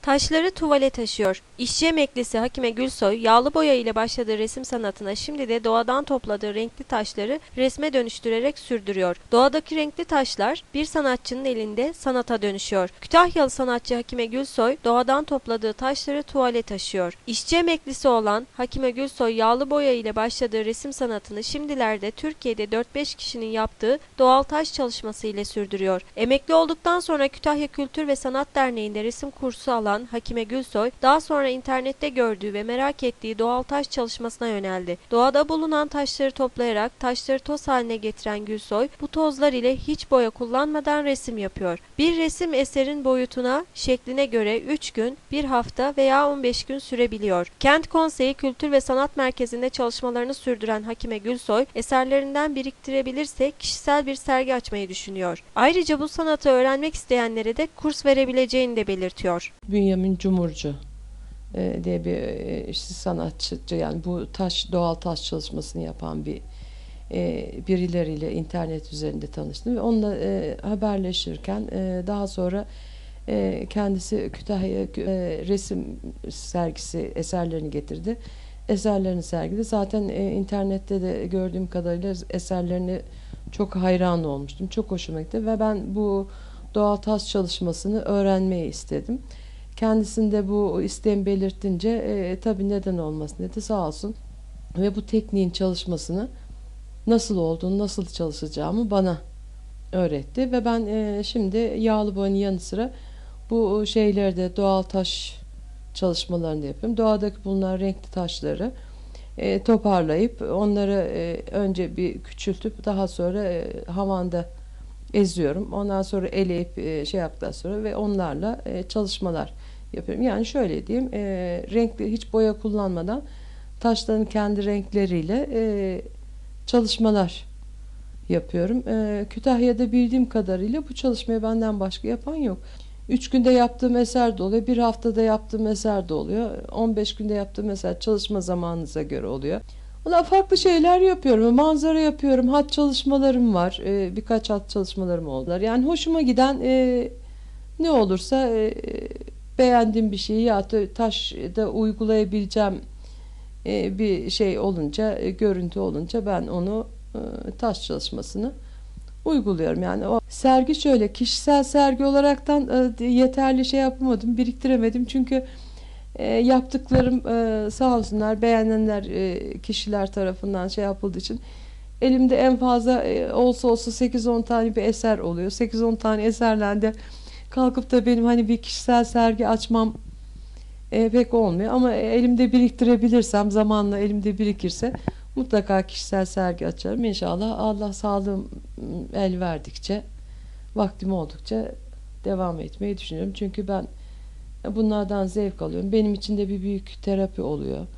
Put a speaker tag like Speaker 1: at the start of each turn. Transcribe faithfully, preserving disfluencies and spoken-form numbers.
Speaker 1: Taşları tuvale taşıyor. İşçi emeklisi Hakime Gülsoy, yağlı boya ile başladığı resim sanatına şimdi de doğadan topladığı renkli taşları resme dönüştürerek sürdürüyor. Doğadaki renkli taşlar bir sanatçının elinde sanata dönüşüyor. Kütahyalı sanatçı Hakime Gülsoy, doğadan topladığı taşları tuvale taşıyor. İşçi emeklisi olan Hakime Gülsoy, yağlı boya ile başladığı resim sanatını şimdilerde Türkiye'de dört beş kişinin yaptığı doğal taş çalışması ile sürdürüyor. Emekli olduktan sonra Kütahya Kültür ve Sanat Derneği'nde resim kursu alan Hakime Gülsoy, daha sonra internette gördüğü ve merak ettiği doğal taş çalışmasına yöneldi. Doğada bulunan taşları toplayarak taşları toz haline getiren Gülsoy, bu tozlar ile hiç boya kullanmadan resim yapıyor. Bir resim eserin boyutuna, şekline göre üç gün, bir hafta veya on beş gün sürebiliyor. Kent Konseyi Kültür ve Sanat Merkezi'nde çalışmalarını sürdüren Hakime Gülsoy, eserlerinden biriktirebilirse kişisel bir sergi açmayı düşünüyor. Ayrıca bu sanatı öğrenmek isteyenlere de kurs verebileceğini de belirtiyor.
Speaker 2: Bünyamin Cumhurcu e, diye bir e, işte sanatçı, yani bu taş doğal taş çalışmasını yapan bir e, birileriyle internet üzerinde tanıştım ve onunla e, haberleşirken e, daha sonra e, kendisi Kütahya e, resim sergisi eserlerini getirdi. Eserlerini sergiledi. Zaten e, internette de gördüğüm kadarıyla eserlerini çok hayran olmuştum. Çok hoşuma gitti ve ben bu doğal taş çalışmasını öğrenmeyi istedim. Kendisinde bu isteğimi belirtince e, tabii neden olmasın dedi, sağ olsun. Ve bu tekniğin çalışmasını nasıl olduğunu, nasıl çalışacağımı bana öğretti. Ve ben e, şimdi yağlı boyanın yanı sıra bu şeyleri de doğal taş çalışmalarını da yapıyorum. Doğadaki bulunan renkli taşları e, toparlayıp onları e, önce bir küçültüp daha sonra e, havanda eziyorum. Ondan sonra eleyip e, şey yaptıktan sonra ve onlarla e, çalışmalar yapıyorum. Yani şöyle diyeyim, e, renkli hiç boya kullanmadan taşların kendi renkleriyle e, çalışmalar yapıyorum. E, Kütahya'da bildiğim kadarıyla bu çalışmayı benden başka yapan yok. Üç günde yaptığım eser de oluyor. Bir haftada yaptığım eser de oluyor. On beş günde yaptığım eser çalışma zamanınıza göre oluyor. Valla farklı şeyler yapıyorum. Manzara yapıyorum. Hat çalışmalarım var. Ee, birkaç hat çalışmalarım oldular. Yani hoşuma giden e, ne olursa e, beğendiğim bir şeyi ya da taşda uygulayabileceğim e, bir şey olunca, e, görüntü olunca ben onu e, taş çalışmasını uyguluyorum. Yani o sergi şöyle, kişisel sergi olaraktan e, yeterli şey yapamadım, biriktiremedim. Çünkü e, yaptıklarım e, sağ olsunlar beğenenler e, kişiler tarafından şey yapıldığı için elimde en fazla e, olsa olsa sekiz on tane bir eser oluyor. sekiz on tane eserle de kalkıp da benim hani bir kişisel sergi açmam e, pek olmuyor. Ama elimde biriktirebilirsem, zamanla elimde birikirse mutlaka kişisel sergi açarım. İnşallah Allah sağlığım el verdikçe, vaktim oldukça devam etmeyi düşünüyorum. Çünkü ben bunlardan zevk alıyorum. Benim için de bir büyük terapi oluyor.